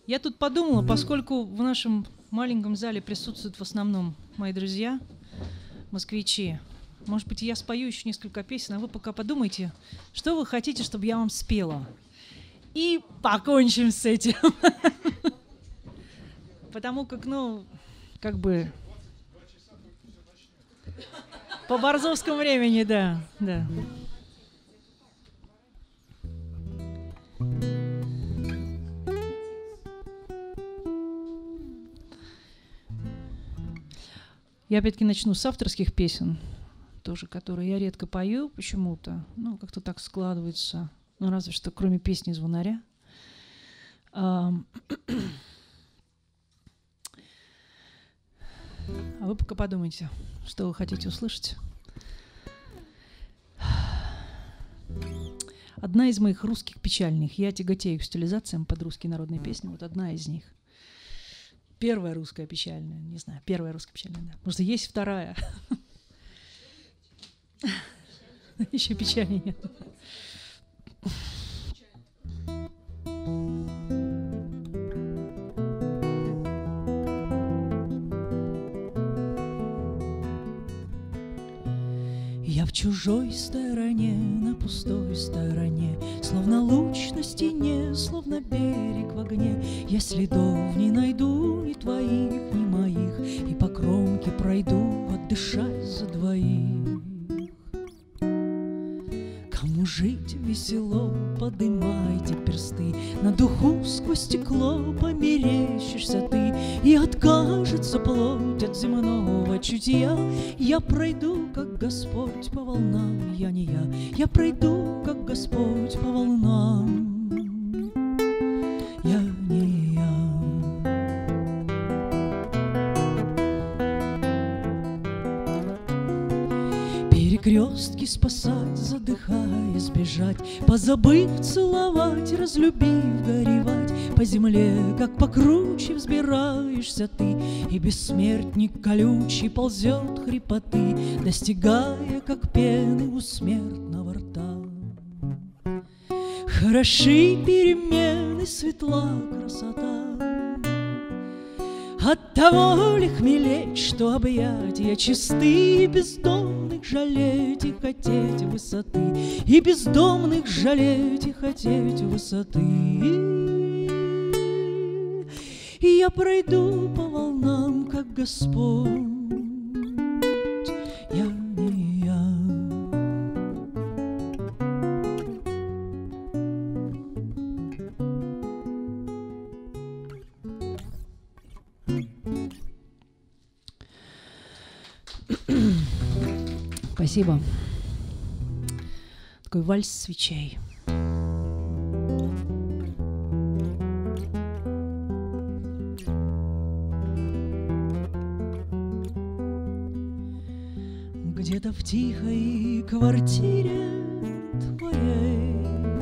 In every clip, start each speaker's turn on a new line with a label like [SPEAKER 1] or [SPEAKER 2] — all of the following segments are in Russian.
[SPEAKER 1] Я тут подумала, поскольку в нашем маленьком зале присутствуют в основном мои друзья, москвичи, может быть, я спою еще несколько песен, а вы пока подумайте, что вы хотите, чтобы я вам спела. И покончим с этим. Потому как, как бы по борзовскому времени, да. Я опять-таки начну с авторских песен, тоже, которые я редко пою почему-то. Как-то так складывается. Разве что кроме песни «Звонаря». А вы пока подумайте, что вы хотите услышать. Одна из моих русских печальных. Я тяготею к стилизациям под русские народные песни. Вот одна из них. Первая русская печальная. Не знаю, первая русская печальная, да. Может, есть вторая. Еще печали нет. Я в чужой стороне, на пустой стороне, словно луч на стене, словно берег в огне. Я следов не найду, ни твоих, ни моих, и по кромке пройду, отдышать за двоих. Кому жить весело, подымайте персты, на духу сквозь стекло померещишься ты, и откажется плоть от земного чутья. Я пройду, как Господь, по волнам, я не я. Я пройду, как Господь, по волнам, я не я. Перекрестки спасать, задыхаясь, бежать, позабыв целовать, разлюбив горевать. По земле, как по круче, взбираешься ты, и бессмертник колючий ползет хрипоты, достигая, как пены у смертного рта. Хороши перемены, светла красота, оттого ли хмелеть, что объятия чисты, и бездомных жалеть и хотеть высоты, и бездомных жалеть и хотеть высоты. И я пройду по волнам, как Господь, я не я. Спасибо. Такой вальс свечей. Где-то в тихой квартире твоей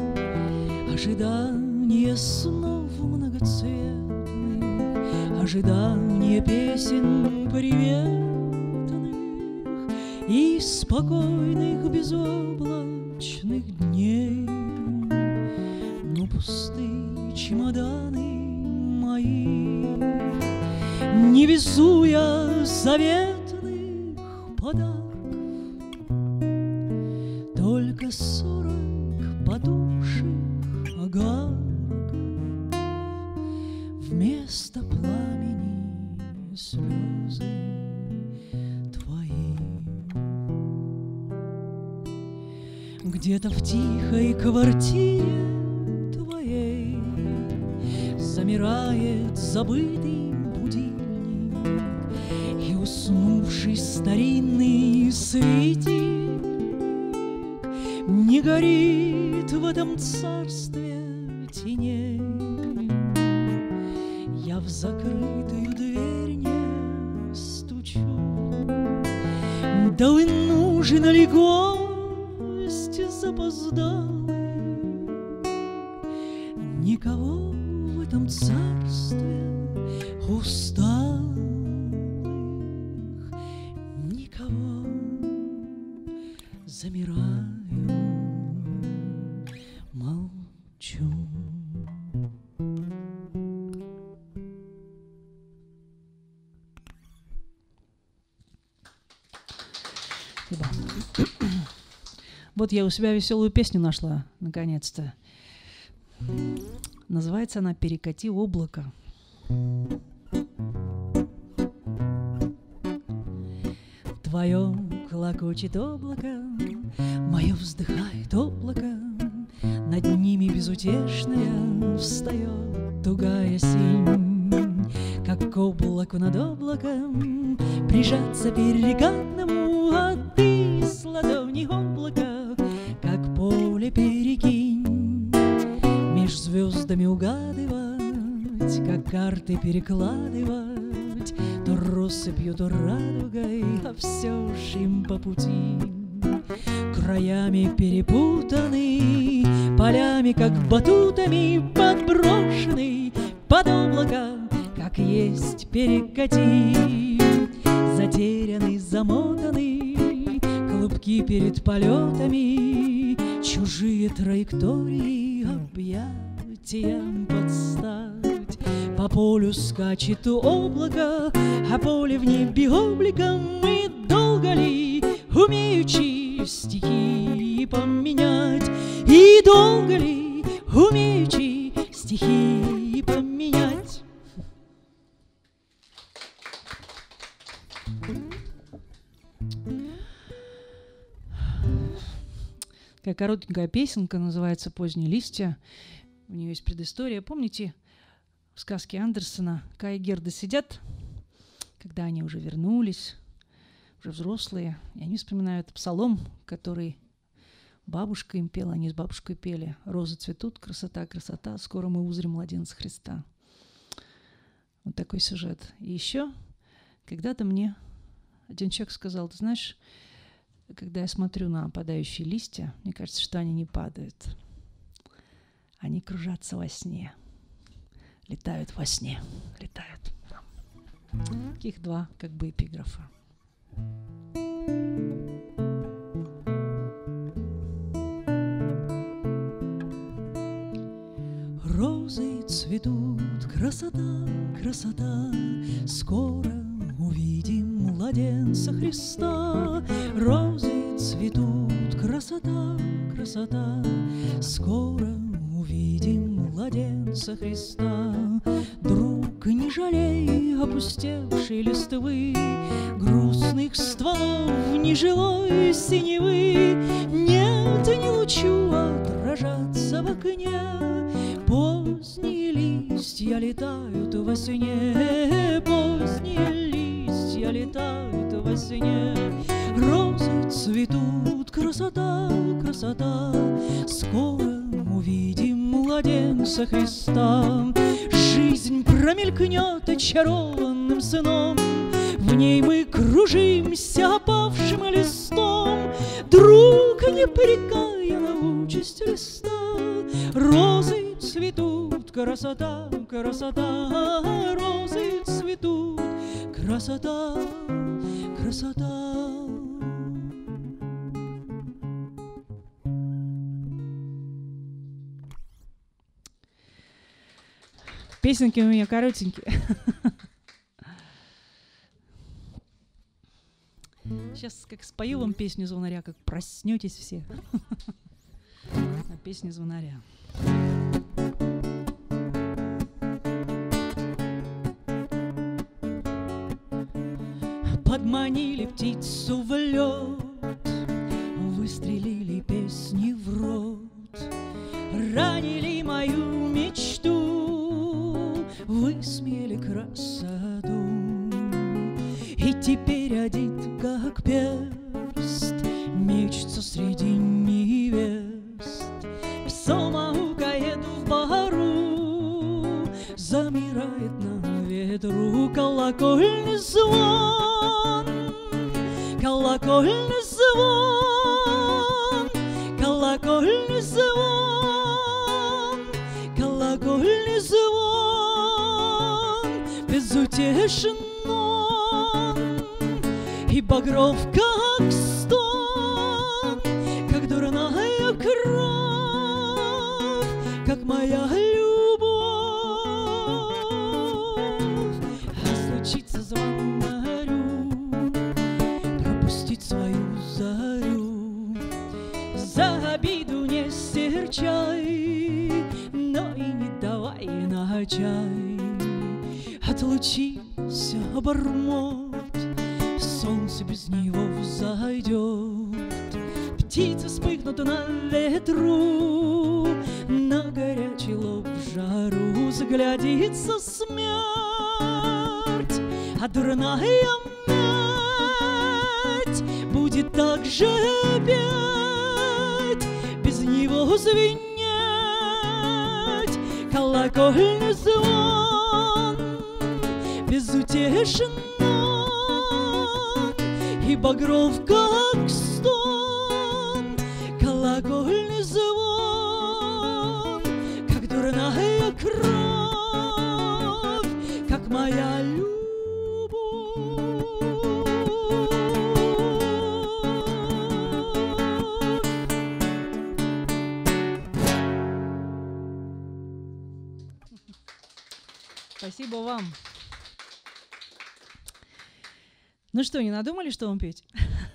[SPEAKER 1] ожидание снов многоцветных, ожидание песен приветных и спокойных безоблачных дней. Но пустые чемоданы мои, не везу я заветных подарков, только 40 подушек огарков вместо пламени слезы твои. Где-то в тихой квартире твоей замирает забытый будильник, и уснувший старинный светильник не горит в этом царстве теней. Я в закрытую дверь не стучу, да вы нужен ли гость запоздалый? Никого в этом царстве усталых, никого. Замираю, молчу. Вот я у себя веселую песню нашла, наконец-то. Называется она «Перекати облако». Твое клокочет облако, мое вздыхает облако, над ними безутешная встает тугая синь. Как к облаку над облаком прижаться перекатному, а ты с ладони облака, как поле перекинь. Меж звездами угадывать, как карты перекладывать, то россыпью, то радугой, а все ж им по пути. Краями перепутаны, полями, как батутами, подброшены под облако, как есть перекати. Затеряны, замотаны, клубки перед полетами, чужие траектории объятиям подстать. По полю скачет облако, а поле в небе обликом. И долго ли умеючи стихи поменять? И долго ли умеючи стихи поменять? Такая коротенькая песенка, называется «Поздние листья». У нее есть предыстория. Помните в сказке Андерсона Кай и Герда сидят, когда они уже вернулись, уже взрослые, и они вспоминают псалом, который бабушка им пела, они с бабушкой пели: «Розы цветут, красота, красота, скоро мы узрим младенца Христа». Вот такой сюжет. И еще когда-то мне один человек сказал: ты знаешь, когда я смотрю на опадающие листья, мне кажется, что они не падают. Они кружатся во сне. Летают во сне. Летают. Таких два как бы эпиграфа. Розы цветут, красота, красота, скоро увидим младенца Христа. Розы цветут, красота, красота, скоро увидим младенца Христа. Друг, не жалей опустевшей листвы, грустных стволов нежилой синевы. Нет, не лучу отражаться в окне, поздние листья летают во сне, поздние листья летают во сне. Розы цветут, красота, красота, скоро увидим младенца Христа. Жизнь промелькнет очарованным сном, в ней мы кружимся опавшим листом. Друг, не прекая на участь листа, розы цветут, красота, красота, розы цветут, красота, красота. Песенки у меня коротенькие. Сейчас как спою вам песню звонаря, как проснетесь все. Песня звонаря. Подманили птицу в лед, выстрелили песни в рот, ранили мою мечту, высмеяли красоту. И теперь один, как перст, мечется среди невест. Псом аукает в бару, замирает на ветру колокольный звон, колокольный звон, колокольный звон, колокольный звон, безутешен он, и багров как стон, как дурная кровь, как моя любовь. А случится звонарю пропустить свою зарю, невзначай. Отлучился обормот, солнце без него взойдет. Птицы вспыхнут на ветру, на горячий лоб в жару заглядится смерть. А дурная мать будет так же петь, без него звенеть колокольный звон, безутешен он и багров как стон. Колокольный звон, как дурная кровь, как моя любовь.
[SPEAKER 2] Спасибо вам. Ну что, не надумали, что вам петь?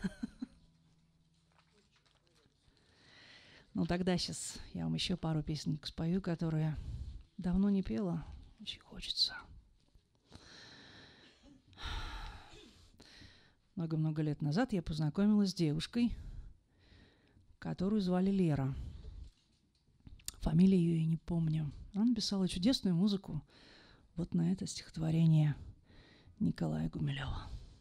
[SPEAKER 2] Ну тогда сейчас я вам еще пару песенок спою, которые давно не пела, очень хочется. Много-много лет назад я познакомилась с девушкой, которую звали Лера. Фамилию ее я не помню. Она написала чудесную музыку вот на это стихотворение Николая Гумилева.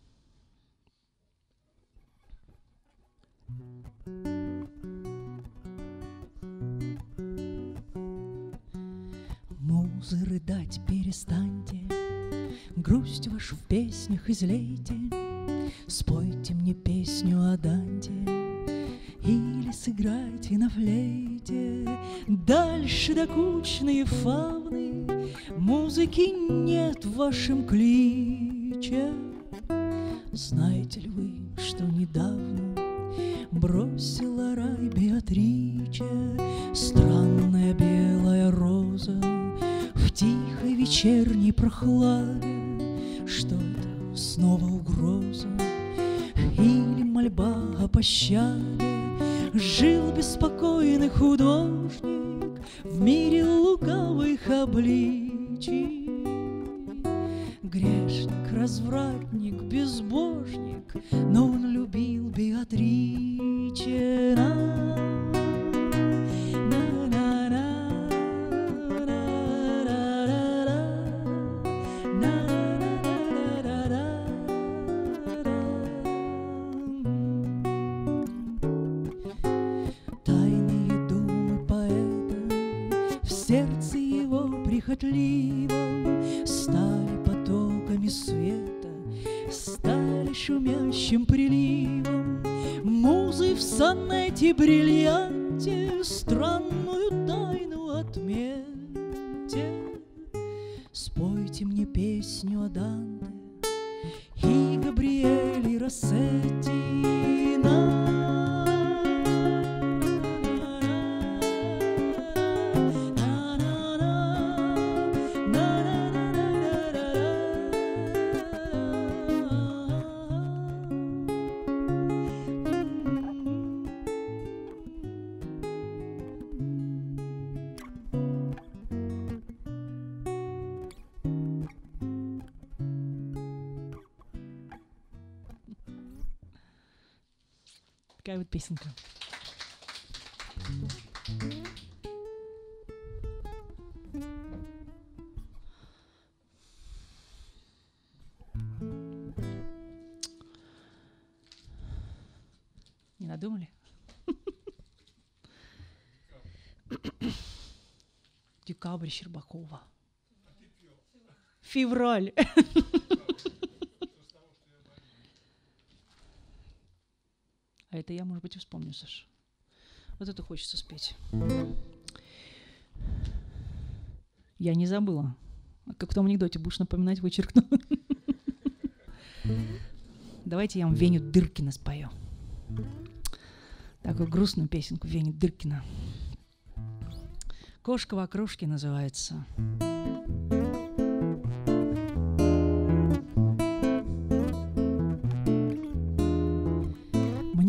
[SPEAKER 1] Музы, рыдать перестаньте, грусть вашу в песнях излейте, спойте мне песню о Данте или сыграйте на флейте. Дальше докучные фауны, музыки нет в вашем кличе. Знаете ли вы, что недавно бросила рай Беатриче? Странная белая роза в тихой вечерней прохладе. Что это, снова угроза или мольба о пощаде? Жил беспокойный художник в мире лукавых обличий. Грешник, развратник, безбожник, но он любил Беатриче. Тайные думы поэта в сердце его прихотливом стали потоками света, стали шумящим приливом. Музы в сонете бриллианте странную тайну отметьте. Спойте мне песню о Данте и Габриэле Россетти.
[SPEAKER 2] Такая вот песенка. Не надумали? Декабрь Щербакова. Февраль. А это я, может быть, и вспомню, Саша. Вот это хочется спеть. Я не забыла. Как в том анекдоте, будешь напоминать, вычеркну. Давайте я вам Веню Дыркина спою. Такую грустную песенку Вени Дыркина. «Кошка в окрошке» называется.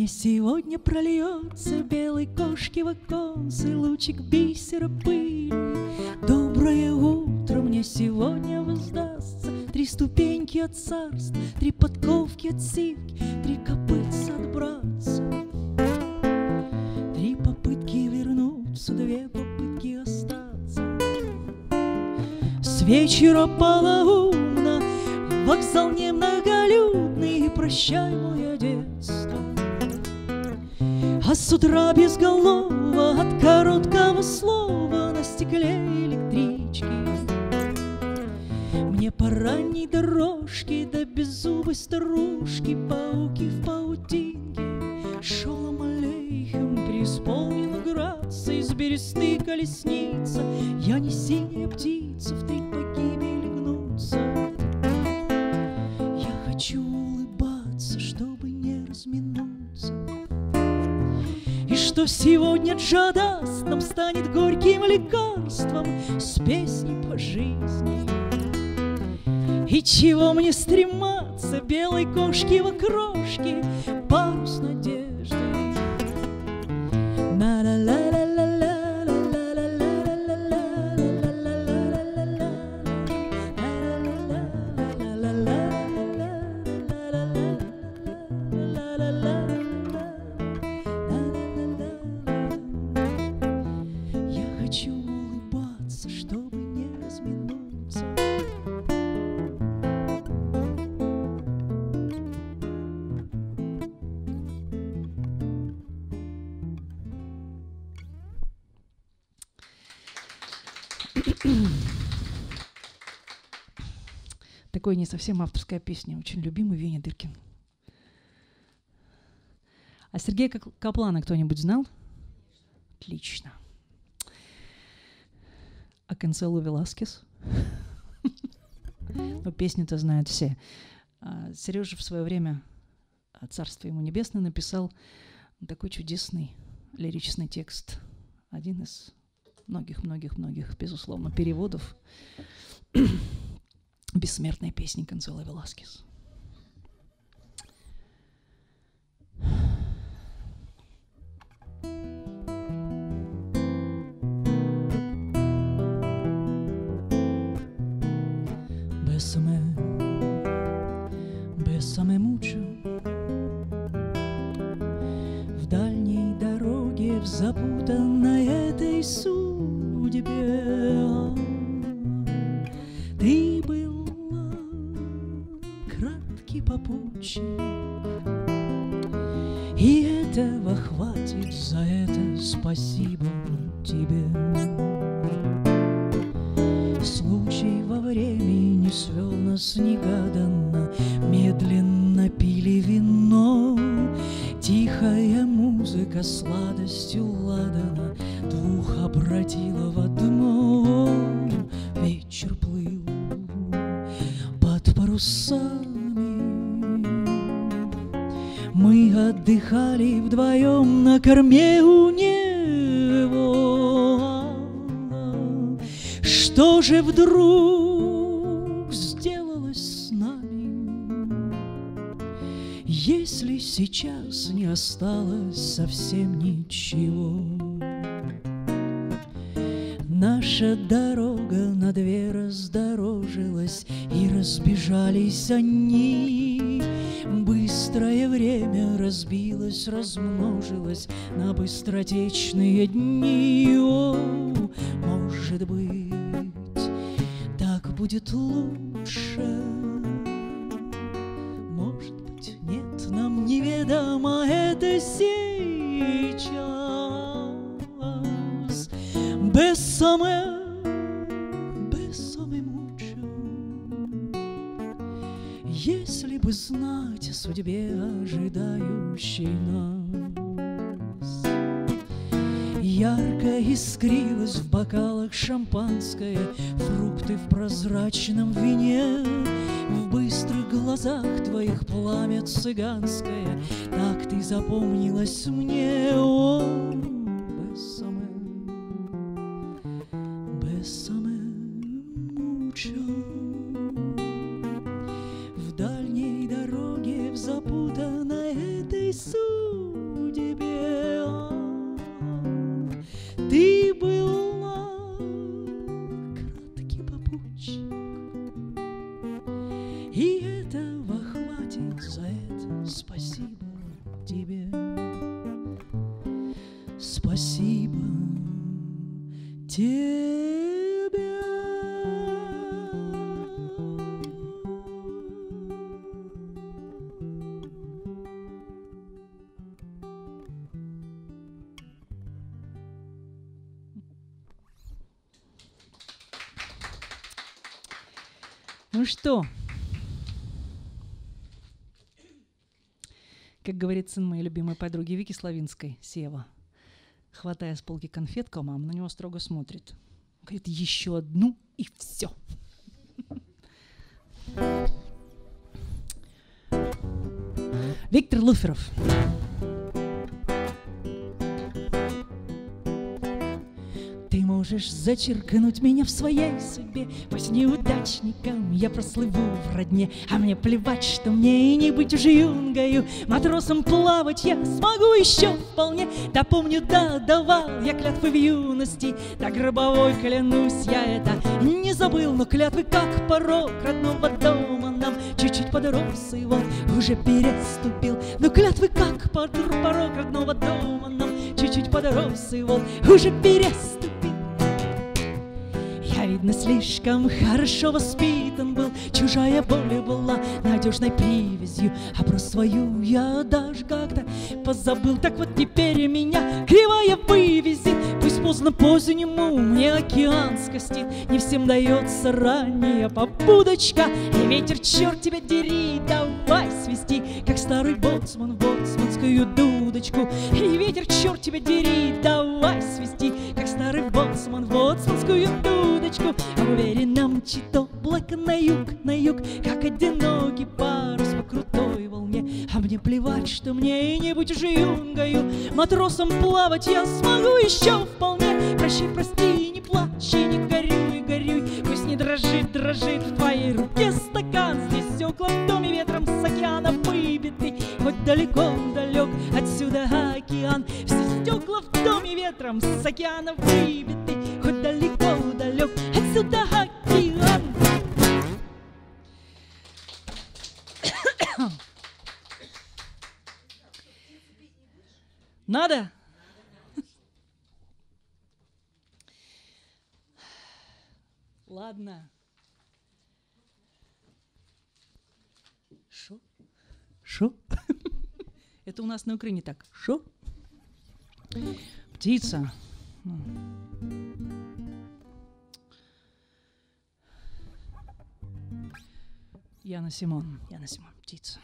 [SPEAKER 1] Мне сегодня прольется белой кошки в оконце лучик бисера пыли. Доброе утро мне сегодня воздастся. 3 ступеньки от царства, 3 подковки от сивки, 3 копытца от братца. 3 попытки вернуться, 2 попытки остаться. С вечера полоумно, вокзал немноголюдный, и прощай, мое детство. А с утра безголово от короткого слова на стекле электрички. Мне по ранней дорожке до беззубой старушки, пауки в паутинке. Шолом алейхем преисполнена грация, из бересты колесница. Я не синяя птица, в 3 погибели гнуться. Я хочу улыбаться, чтобы не разминуться. И что сегодня джадаст нам станет горьким лекарством с песней по жизни. И чего мне стрематься белой кошки в окрошке, парус надежды. Я хочу улыбаться, чтобы не разминуться.
[SPEAKER 2] Такой не совсем авторская песня, очень любимый Веня Дыркин. А Сергея Каплана кто-нибудь знал? Отлично. А Консуэло Веласкес? Ну, песню-то знают все. Сережа в свое время, царство ему небесное, написал такой чудесный лирический текст. Один из многих-многих-многих, безусловно, переводов бессмертной песни Консуэло Веласкес. Bésame mucho. В дальней дороге, в запутанной этой судьбе, ты была краткий попутчик, и этого хватит, за это спасибо тебе. Случай во времени свел нас негаданно, медленно пили вино. Тихая музыка сладостью ладана двух обратила в одно. Вечер плыл под парусами, мы отдыхали вдвоем на корме у него. Что же вдруг сделалось с нами, если сейчас не осталось совсем ничего? Наша дорога на 2 раздорожилась, и разбежались они. Быстрое время разбилось, размножилось на быстротечные дни. О, может быть, так будет лучше. Может быть, нет, нам неведомо это сейчас. Bésame, bésame mucho. Если бы знать о судьбе, ожидающей нас. Ярко искрилось в бокалах шампанское, фрукты в прозрачном вине. В быстрых глазах твоих пламя цыганское, так ты запомнилась мне. О, bésame, bésame mucho. В дальней дороге, в запутанной этой судьбе,
[SPEAKER 1] тебя.
[SPEAKER 2] Ну что, как говорит сын моей любимой подруги Вики Славинской, Сева, хватая с полки конфетку, а мама на него строго смотрит. Говорит, еще одну и все. Виктор Луферов. Ты можешь зачеркнуть меня в своей судьбе, пусть неудачником я прослыву в родне, а мне плевать, что мне и не быть уже юнгою, матросом плавать я смогу еще вполне. Да помню, да, давал я клятвы в юности, да гробовой клянусь, я это не забыл, но клятвы как порог родного дома нам чуть-чуть подрос и вот уже переступил. Но клятвы как порог родного дома нам чуть-чуть подрос и вот уже переступил. Я, видно, слишком хорошо воспитан был, чужая боль была надежной привязью, а про свою я даже как-то позабыл. Так вот теперь меня кривая вывезет, пусть поздно по-зимнему мне океан скостит, не всем дается ранняя побудочка, и ветер, черт тебя дери, давай свисти, как старый боцман в боцманскую дудочку. И ветер, черт тебя дери, давай свисти, как старый боцман в боцманскую дудочку. А в уверенном чит облако на юг, как одинокий парус по крутой волне. А мне плевать, что мне и не быть уже юнгою, матросом плавать я смогу еще вполне. Прощай, прости, не плачь и не горюй, пусть не дрожит в твоей руке стакан. Здесь стекла в доме ветром с океана выбиты, хоть далек отсюда океан. Все стекла в доме ветром с океана выбиты, хоть далек отсюда океан. Надо? Ладно. Шо? Это у нас на Украине так. Шо? Птица. Яна Симон, птица.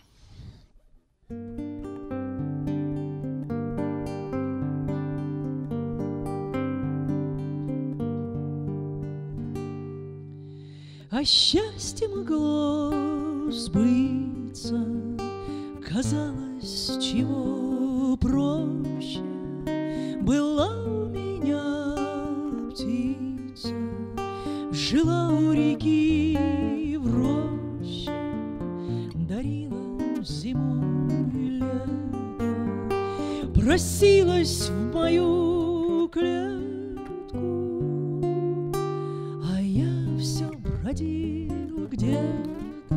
[SPEAKER 2] А счастье могло сбыться, казалось, чего проще. Была у меня птица, жила у реки в роще, дарила зиму и лето, просилась в мою клетку, а я все бродил где-то,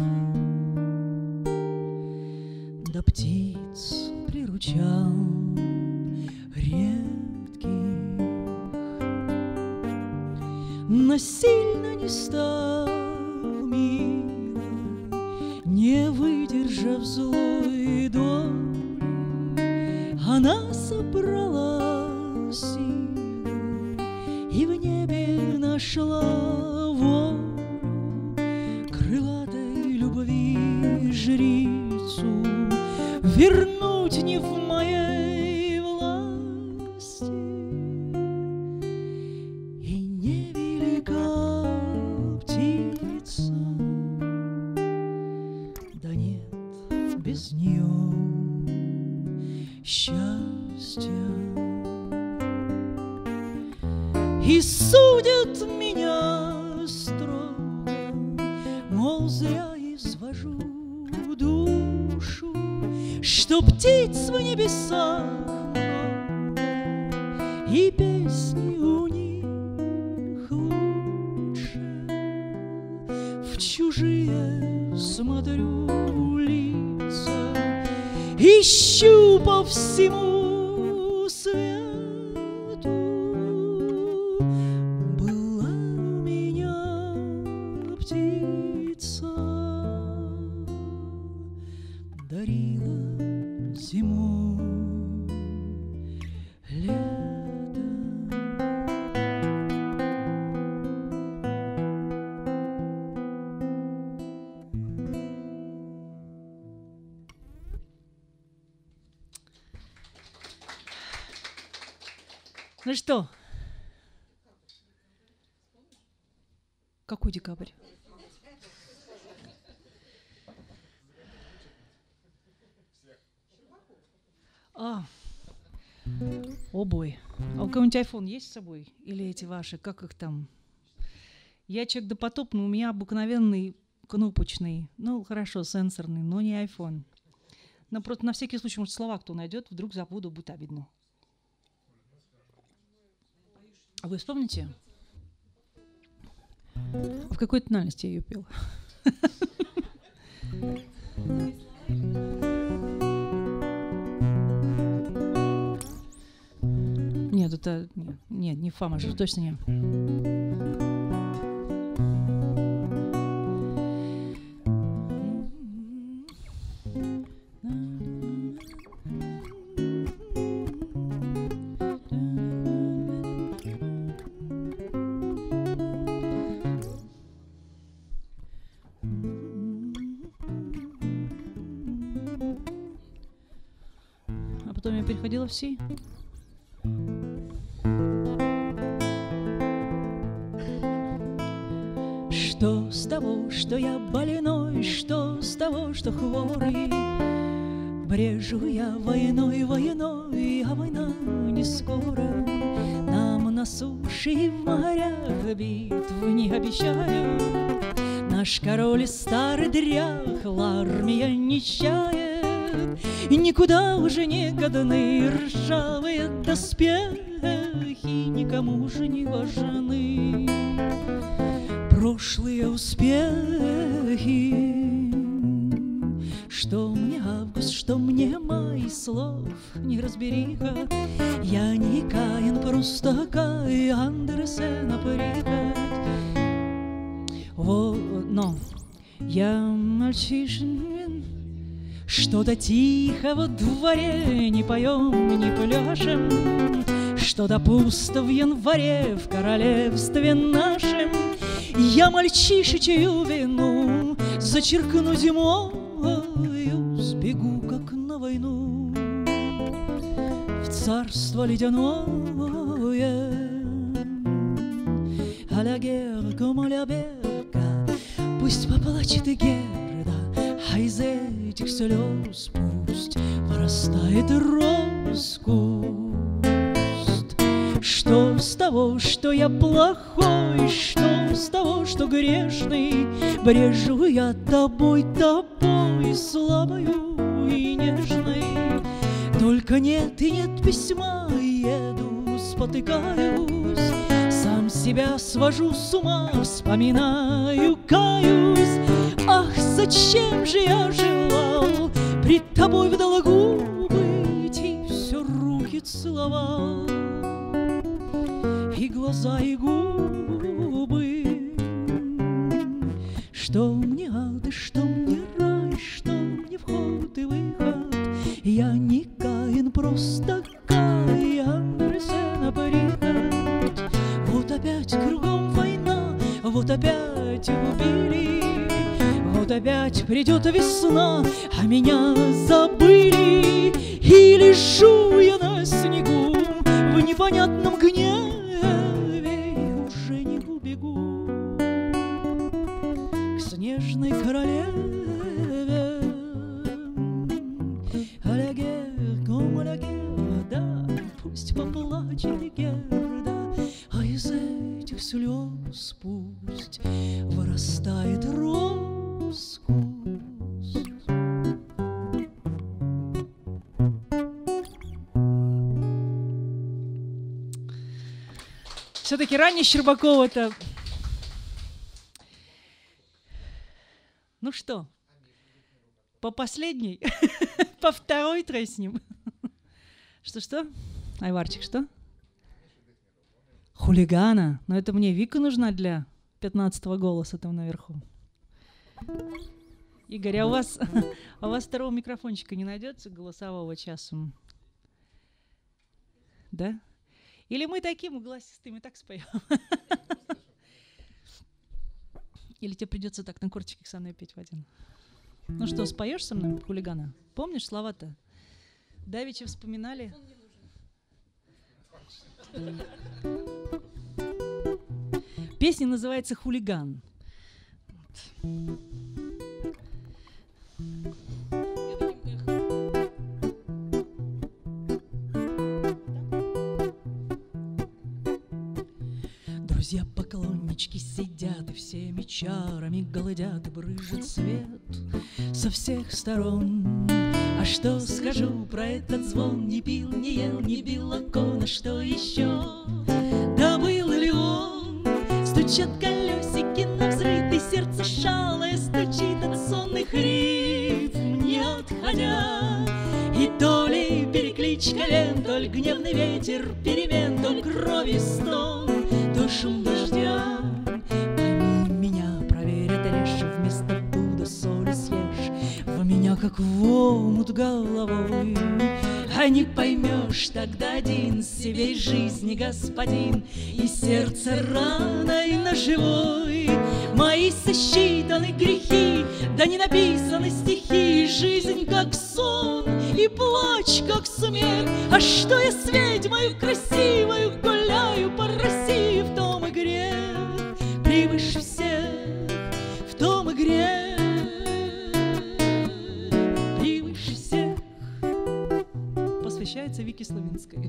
[SPEAKER 2] да птиц приручал редких, но сильно не стал милой, не выдержав злой доли, она собрала силы и в небе нашла волю крылатой любви жрицу, вернуть не в моей власти, и невелика птица, да нет без нее счастья. И судят меня строго, мол, зря извожу душу, что птиц в небесах много, и песни у них лучше. В чужие смотрю лица, ищу по всему свету, Ну что? Какой декабрь? О бой. А у кого-нибудь iPhone есть с собой? Или эти ваши, как их там? Я человек допотопный, у меня обыкновенный кнопочный. Ну, хорошо, сенсорный, но не iPhone. Но просто на всякий случай, может, слова кто найдет, вдруг забуду, будет обидно. А вы вспомните? В какой тональности я ее пела? Нет, это... Нет, не фа мажор, точно не. А потом я переходила в си. Что с того, что я больной, что с того, что хворый? Брежу я войной, войной, а война не скоро. Нам на суше и в морях битв не обещают. Наш король старый дряхл, армия нищает, и никуда уже не годны ржавые доспехи, никому уже не важны прошлые успехи. Что мне август, что мне май, слов не разбериха. Я не Каин, просто Кай Андерсена прихоть. Вот, но я мальчишин, что-то тихо во дворе, не поем, не пляшем, что-то пусто в январе в королевстве нашем. Я мальчишечью вину зачеркну зимою, сбегу, как на войну, в царство ледяное. А ля гер, comme la берка, пусть поплачет и Герда, а из этих слез пусть вырастает роскуст. Что с того, что я плохой, что с того, что грешный, брежу я тобой, тобой, слабою и нежной. Только нет и нет письма, еду, спотыкаюсь, сам себя свожу с ума, вспоминаю, каюсь. Ах, зачем же я желал пред тобой в долгу быть и все руки целовал, и глаза, и губы. Что мне ад, и что мне рай, что мне вход и выход. Я не Каин, просто Кай Андерсена прихоть. Вот опять кругом война, вот опять убили, вот опять придет весна, а меня забыли. И лежу я на снегу в непонятном гневе, уже не убегу к снежной королеве. А ля гер, comme la Герда, пусть поплачет Герда, а из этих слез пусть вырастает роскуст. Все-таки ранее Щербакова-то... Ну что, по последней, по второй треснем. Что-что? Айварчик, что? Хулигана. Но это мне Вика нужна для 15-го голоса там наверху. Игорь, а у вас второго микрофончика не найдется голосового часом? Да? Или мы таким голосистыми так споем? Или тебе придется так на корточках со мной петь в один? Ну что, споешь со мной, хулигана? Помнишь слова-то? Давеча вспоминали. Песня называется «Хулиган». Друзья-поклоннички сидят и всеми чарами голодят, и брызжет свет со всех сторон. А что скажу про этот звон? Не пил, не ел, не бил окона, что еще? Да был ли он? Стучат колесики навзрыд, и сердце шалое стучит от сонных ритм, не отходя. И то ли перекличка лент, то ли гневный ветер перемен, то ли крови стон, то шум дождя. Пойми меня, проверь это лишь, вместо пуда соли съешь в меня, как в омут головой. А не поймешь тогда один себе из жизни господин, и сердце раной ножевой. Мои сосчитаны грехи, да не написаны стихи, жизнь как сон и плач как смех. А что я с ведьмою красивою гуляю по России, в том и грех превыше всех, в том и грех превыше всех. Посвящается Вике Славинской.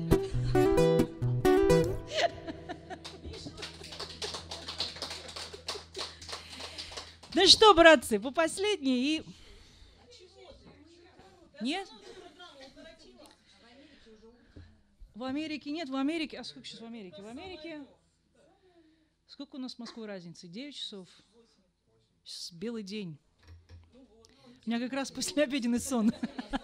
[SPEAKER 2] Ну что, братцы, по последней и... Нет? В Америке нет, в Америке... А сколько сейчас в Америке? В Америке... Сколько у нас с Москвой разницы? 9 часов? Сейчас белый день. У меня как раз послеобеденный сон.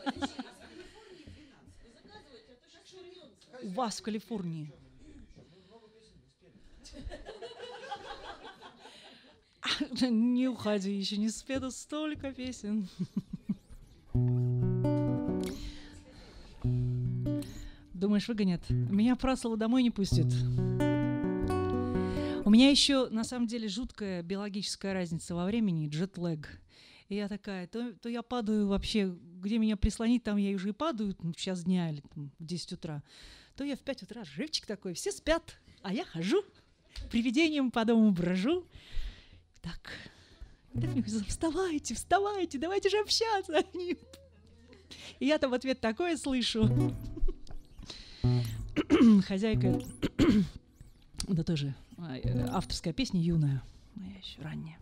[SPEAKER 2] У вас в Калифорнии. Не уходи, еще не спето столько песен. Думаешь, выгонят? Меня Прасова домой не пустят. У меня еще, на самом деле, жуткая биологическая разница во времени, джетлэг. И я такая, то я падаю вообще, где меня прислонить, там я уже и падаю, в час дня или там, в 10 утра. То я в 5 утра, живчик такой, все спят, а я хожу, привидением по дому брожу. Так, вставайте, вставайте, давайте же общаться. И я там в ответ такое слышу. Хозяйка, да тоже авторская песня юная, моя еще ранняя.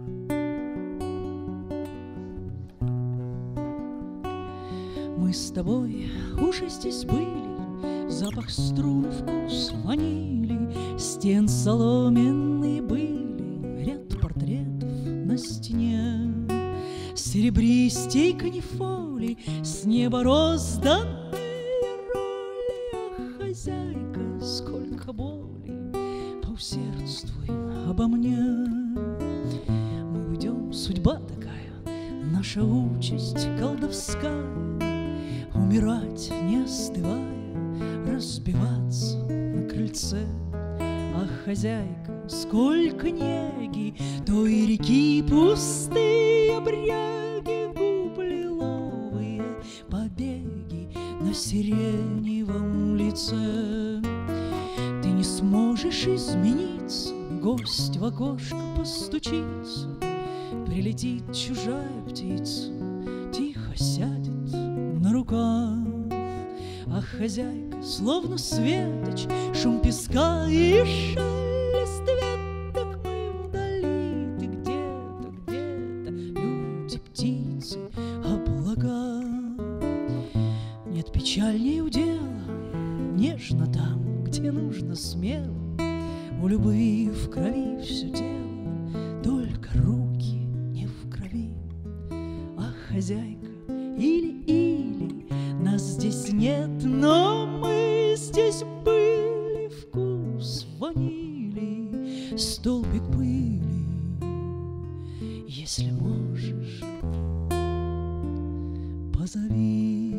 [SPEAKER 2] Мы с тобой уже здесь были, запах струн, вкус ванили, стен соломенные были, ряд портретов на стене, серебристей канифоли, с неба розданные роли. Ах, хозяйка, сколько боли, поусердствуй обо мне. Мы уйдем, судьба такая, наша участь колдовская, умирать не остывая, разбиваться на крыльце. Ах, хозяйка, сколько неги, той реки пустые бряги, губ лиловые побеги на сиреневом лице. Ты не сможешь измениться, гость в окошко постучится, прилетит чужая птица, тихо сядет на рукав. Ах, хозяйка, словно светоч, шум песка и шелест веток. Мы вдали, ты где-то, где-то, люди, птицы, облака. Нет печальней удела, нежно там, где нужно смело. У любви в крови все дело, только руки не в крови. Ах, хозяйка, или нас здесь нет, но мы здесь были. Вкус ванили, столбик пыли. Если можешь, позови.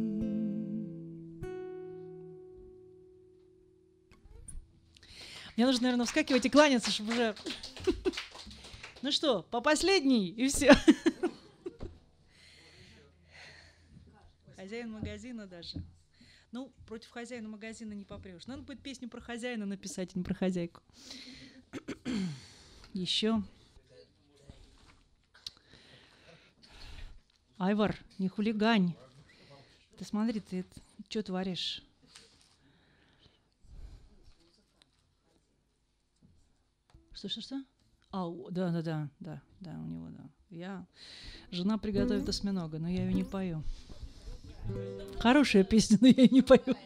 [SPEAKER 2] Мне нужно, наверное, вскакивать и кланяться, чтобы уже... Ну что, по последней, и все. Хозяин магазина даже. Ну, против хозяина магазина не попрешь. Надо будет песню про хозяина написать, а не про хозяйку. Еще. Айвар, не хулигань. Ты смотри, ты что творишь? Что? Да, у него, да. Жена приготовит осьминога, но я ее не пою. Хорошая песня, но я ее не пою.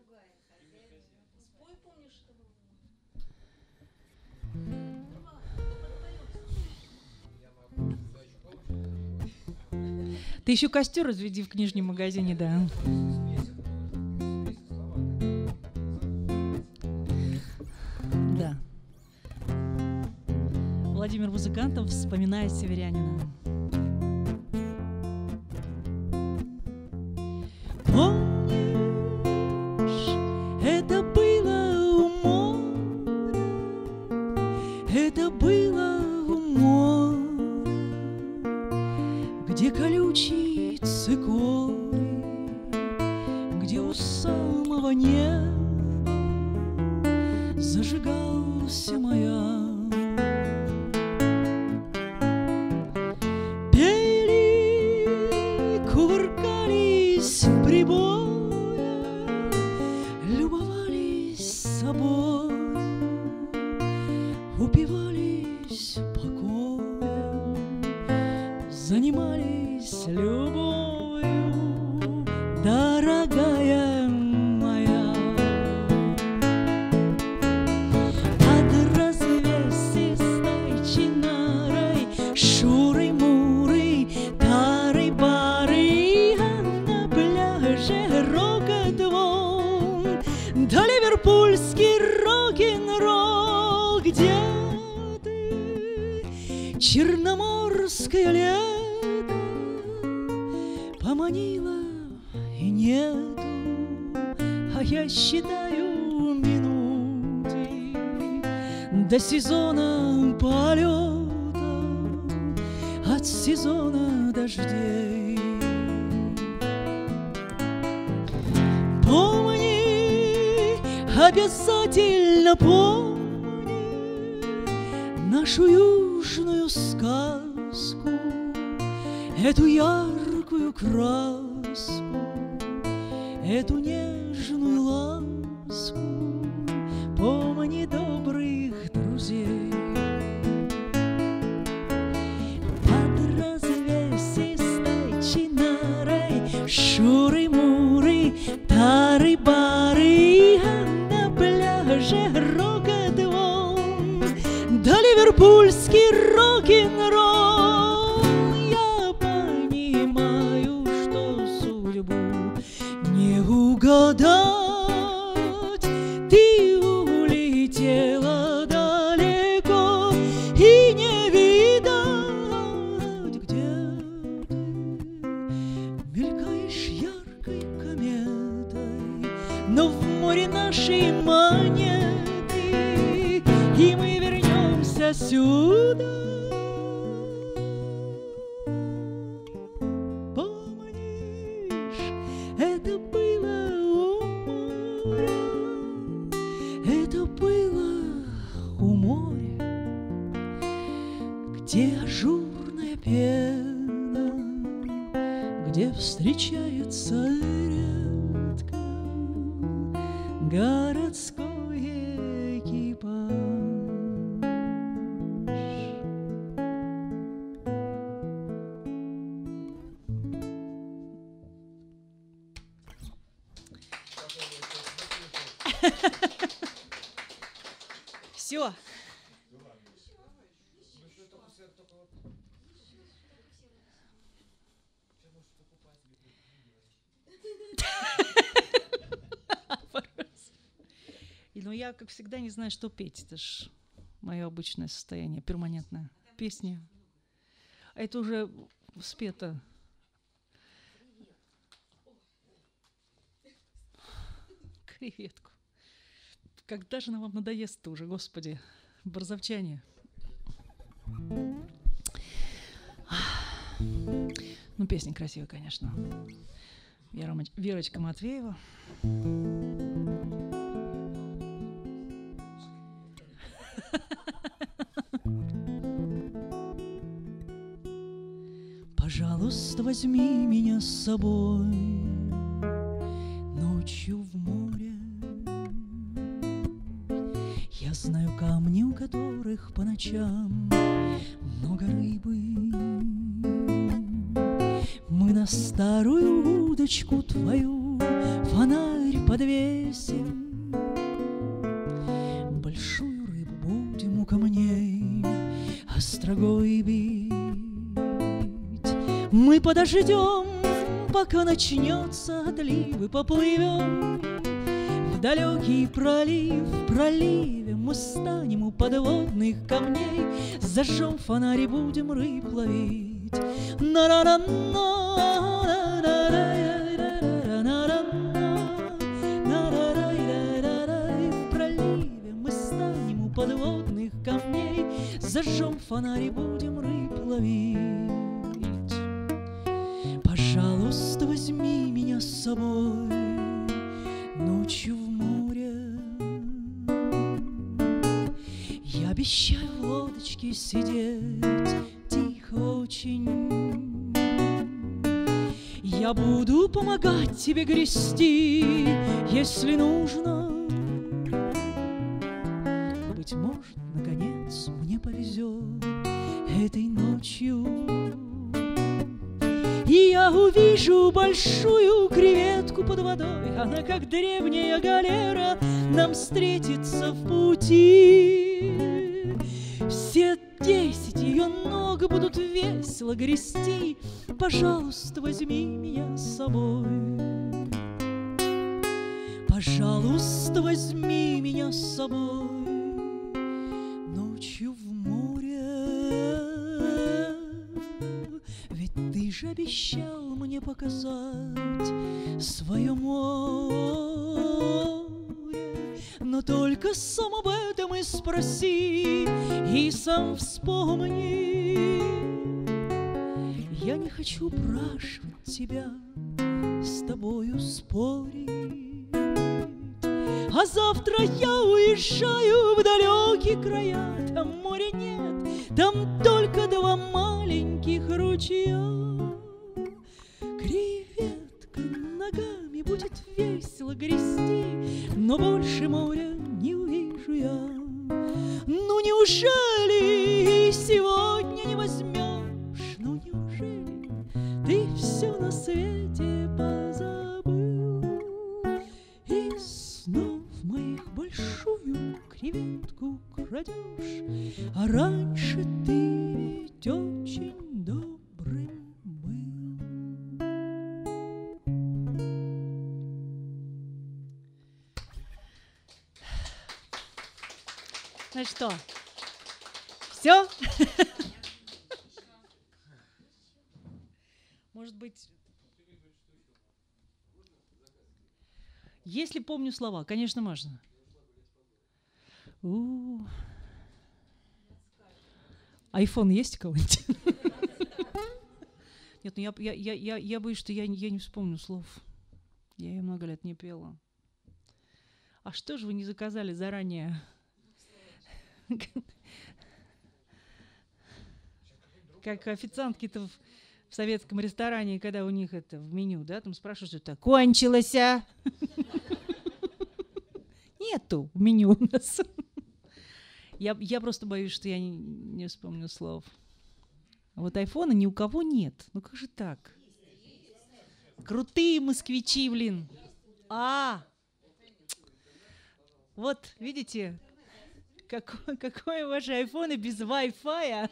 [SPEAKER 2] Ты еще костер разведи в книжном магазине, да. Да. Владимир Музыкантов вспоминает северянина. Помнишь, это было у моря, это было у моря, где колючий цикорий, где у самого неба зажигался маяк. Пели, кувыркались в прибоя, любовались собой, упивались покоем, занимались любовью, дорогая моя. Под развесистой чинарой, шурой-мурой, тарой-барой, а на пляже рокот волн, да ливерпульский рок-н-ролл. Где ты, черноморское лето, поманила и нету, а я считаю минуты до сезона полета, от сезона дождей. Помни, обязательно помни нашу южную сказку, эту яркую краску, эту нежную ласку. Помни добрых друзей. Под развесистой чинарой, шурой-мурой, тарой-барой, а на пляже рокот волн, да ливерпульский рок-н-ролл. Я понимаю, что судьбу не угадать, ты улетела далеко и не видать, где ты мелькаешь яркой кометой, но в море нашей монеты, и мы вернемся сюда. Помнишь, это было у моря, это было у моря, где ажурная пена, где встречается редко городской экипаж. Все. Но я, как всегда, не знаю, что петь. Это ж мое обычное состояние, перманентное. Песни. А это уже спето. Креветку. Когда же она вам надоест-то уже, Господи, борзовчане? Ну, песня красивая, конечно. Верочка Матвеева. Пожалуйста, возьми меня с собой ночью в море. Я знаю камни, у которых по ночам много рыбы. Мы на старую удочку твою фонарь подвесим, большую рыбу будем у камней острогой бить. Мы подождем, пока начнется отлив, и поплывем в далекий пролив. В проливе мы станем у подводных камней, зажжем фонарь и будем рыб ловить. В проливе мы станем у подводных камней, зажжем фонарь и будем рыб ловить. Пожалуйста, возьми меня с собой ночью в море. Я обещаю в лодочке сидеть тихо очень. Я буду помогать тебе грести, если нужно. Быть может, наконец мне повезет этой ночью, и я увижу большую креветку под водой. Она, как древняя галера, нам встретится в пути. Все 10 ее ног будут весело грести. Пожалуйста, возьми меня с собой. Пожалуйста, возьми меня с собой ночью в море. Ведь ты же обещал мне показать свое море. Но только сам об этом и спроси, и сам вспомни. Я не хочу упрашивать тебя с тобою спорить, а завтра я уезжаю в далекие края. Там моря нет, там только 2 маленьких ручья. Креветка ногами будет весело грести, но больше моря не увижу я. Ну неужели сегодня не возьмешь? Ну неужели ты все на свете позабыл? И снов моих большую креветку крадешь, а раньше ты ведь очень добрым был. Ну что, все? Может быть, если помню слова, конечно, можно. Айфон есть у кого-нибудь? Нет, ну я боюсь, что я не вспомню слов. Я ее много лет не пела. А что же вы не заказали заранее? Как официантки-то в советском ресторане, когда у них это в меню, да, там спрашивают, что-то кончилось, а? Нету в меню у нас. Я просто боюсь, что я не вспомню слов. А вот айфона ни у кого нет. Ну как же так? Крутые москвичи, блин. Вот, видите, какой ваши айфоны без Wi-Fi?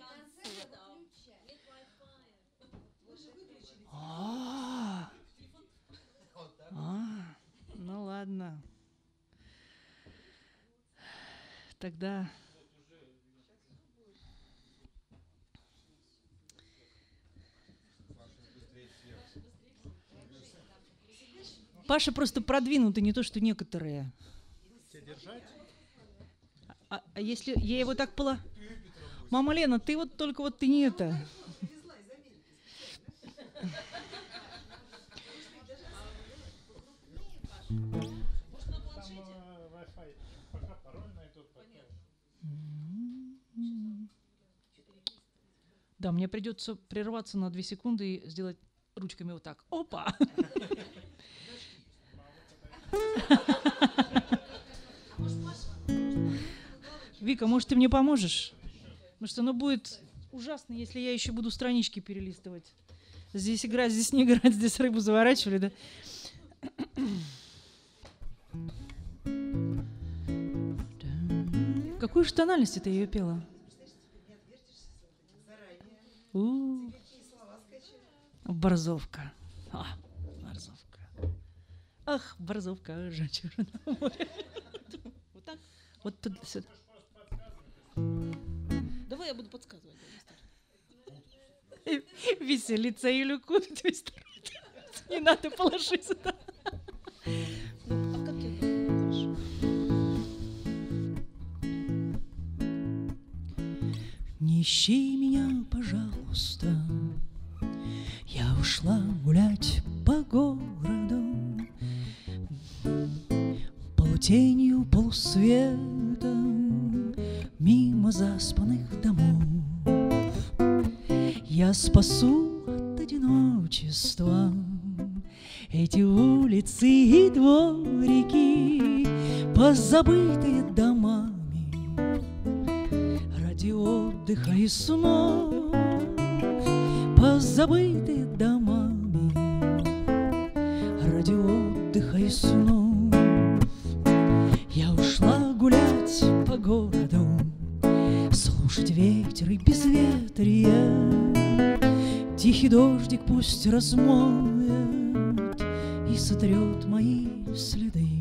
[SPEAKER 2] Ну ладно. Тогда Паша просто продвинутый, не то что некоторые. А если я его так Мама Лена, ты вот только вот ты не это. Да, мне придется прерваться на 2 секунды и сделать ручками вот так. Опа! Вика, может, ты мне поможешь? Потому что оно будет ужасно, если я еще буду странички перелистывать. Здесь играть, здесь не играть, здесь рыбу заворачивали, да? В какой же тональности ты ее пела? Борзовка. Борзовка. Ах, борзовка, жемчужина. Вот так? Вот туда-сюда. Давай я буду подсказывать. Веселиться или куда-то. Не надо, положи сюда. А как я хорошо. Не ищи меня, пожалуйста. Я ушла гулять по городу, полутенью, полусветом, мимо заспанных домов. Я спасу от одиночества эти улицы и дворики, позабытые домами, ради отдыха и снов. Позабытые домами, ради отдыха и снов. Я ушла гулять по городу, слушать ветер и безветрие. Тихий дождик пусть размоет и сотрет мои следы.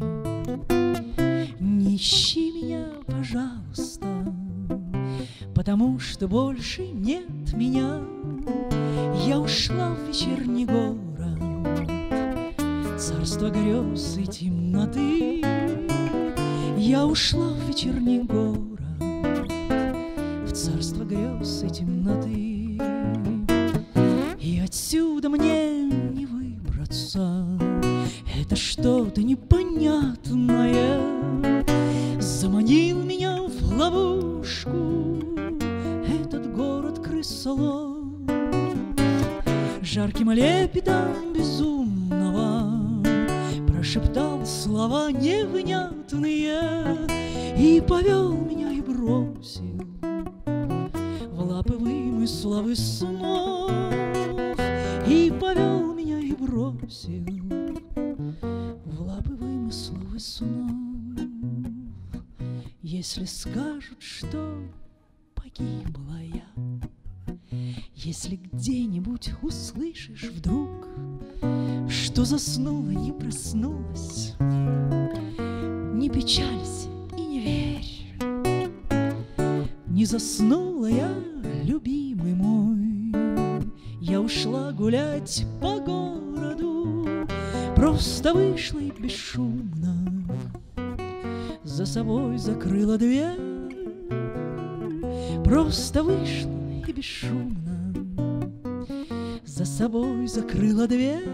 [SPEAKER 2] Не ищи меня, пожалуйста, потому что больше нет меня. Я ушла в вечерний город, царство грез и темноты. Я ушла в вечерний город, в царство грез и темноты. И отсюда мне не выбраться, это что-то непонятное. Заманил меня в ловушку этот город крысолов. Жарким лепетом безумного прошептал слова невнятные и повел меня и бросил в лапы вымыслов и снов. И повел меня и бросил в лапы вымыслов и снов. Если скажут, что погибла я, если где-нибудь услышишь вдруг, что заснула, не проснулась, не печалься и не верь. Не заснула я, любимый мой, я ушла гулять по городу, просто вышла и бесшумно за собой закрыла дверь. Просто вышла и бесшумно за собой закрыла дверь.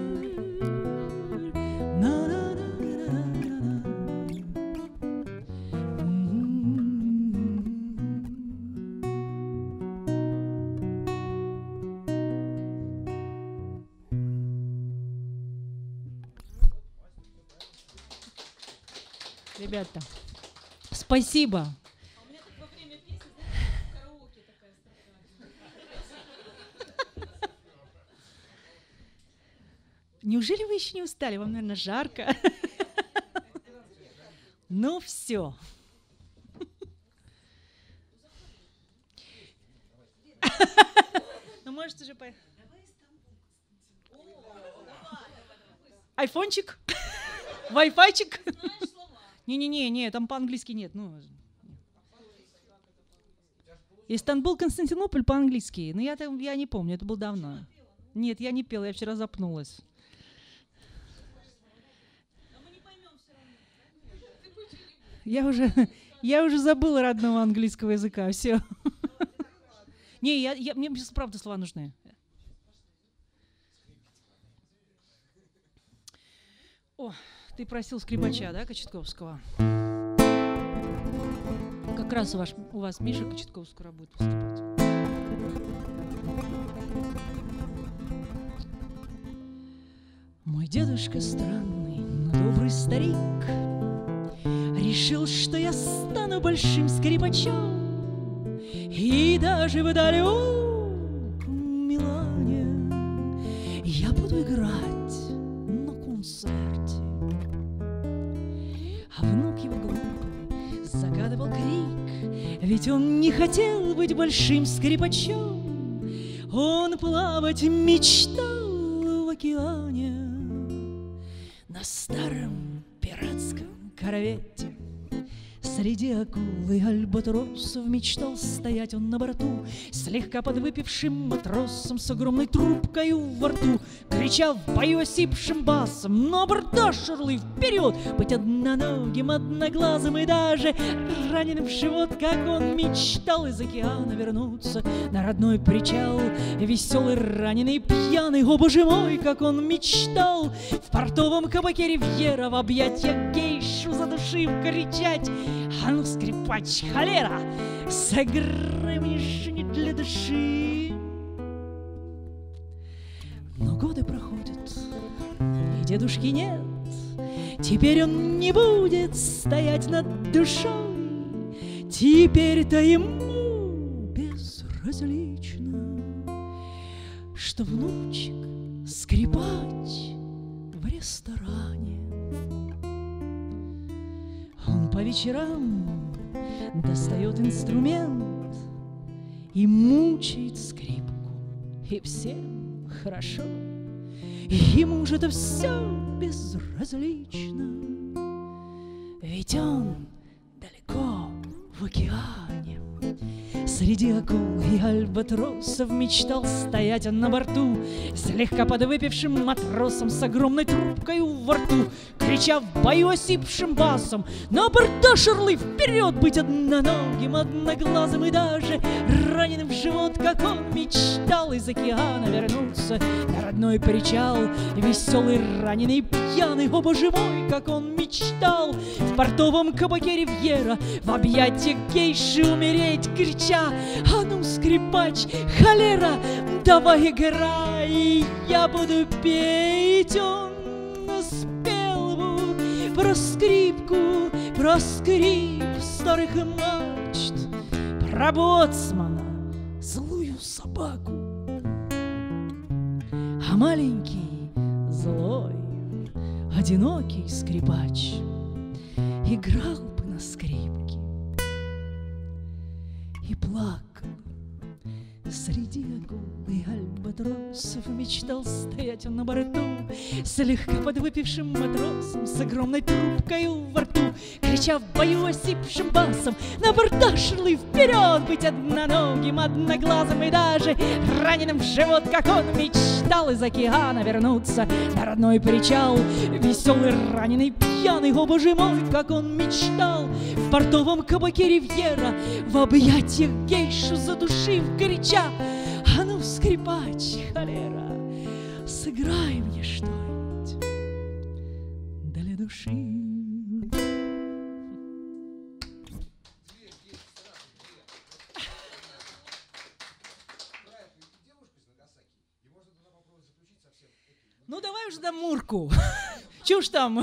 [SPEAKER 2] Ребята, спасибо. Неужели вы еще не устали? Вам, наверное, жарко. Ну все. Ну, может, уже поехать. Айфончик? Вай-файчик? Не-не-не, там по-английски нет. Ну, Истанбул, Константинополь по-английски. Но я не помню, это было давно. Нет, я не пела, я вчера запнулась. Я уже забыла родного английского языка, все. Не, мне правда слова нужны. О, ты просил скрипача, да, Кочетковского? как раз у вас Миша Кочетков скоро будет выступать. Мой дедушка странный, но добрый старик решил, что я стану большим скрипачом, и даже в далеком Милане я буду играть на концерте. А внук его глупый загадывал крик, ведь он не хотел быть большим скрипачом, он плавать мечтал в океане на старом пиратском корвете. Среди акул и альбатросов мечтал стоять он на борту, слегка подвыпившим матросом с огромной трубкою во рту, крича в бою осипшим басом: «На борта, шурлы, вперед! Быть одноногим, одноглазым и даже раненым в живот, как он мечтал из океана вернуться на родной причал. Веселый, раненый, пьяный, о боже мой, как он мечтал в портовом кабаке Ривьера в объятьях гейшу задушив кричать: «А ну, скрипач, холера, сыграй мне что-нибудь для души!» Но годы проходят, и дедушки нет. Теперь он не будет стоять над душой, теперь-то ему безразлично, что внучек скрипач в ресторане. Он по вечерам достает инструмент и мучает скрипку, и всем хорошо. Ему же это все безразлично, ведь он далеко в океане. Среди акул и альбатросов мечтал стоять он на борту, слегка подвыпившим матросом с огромной трубкой во рту, крича в бою осипшим басом: «На борта, шурлы, вперед! Быть одноногим, одноглазым и даже раненым в живот, как он мечтал из океана вернуться на родной причал. Веселый, раненый, пьяный, о боже мой, как он мечтал в портовом кабаке Ривьера в объятиях гейши умереть, крича: «А ну, скрипач, холера, давай играй, я буду петь!» Он спел бы про скрипку, про скрип старых мачт, про боцмана, злую собаку. А маленький, злой, одинокий скрипач играл бы на скрипке и плакал. Среди акул и альбатросов мечтал стоять он на борту, слегка подвыпившим матросом с огромной трубкой во рту, крича в бою осипшим басом: «На борта, шурлы, вперед! Быть одноногим, одноглазым и даже раненым в живот, как он мечтал из океана вернуться на родной причал. Веселый, раненый, пьяный, о боже мой, как он мечтал в портовом кабаке Ривьера в объятиях гейшу задушив, крича: «А ну, скрипач, холера, сыграй мне что-нибудь для души!» Ну, давай уже до Мурку. Чего ж там?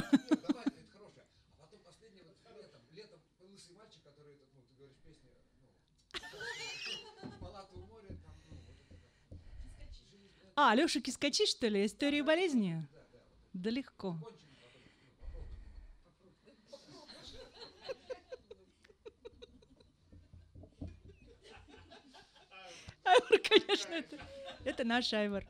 [SPEAKER 2] А, Леша Кискачи, что ли? История болезни? Да легко. Айвор, конечно, это наш Айвор.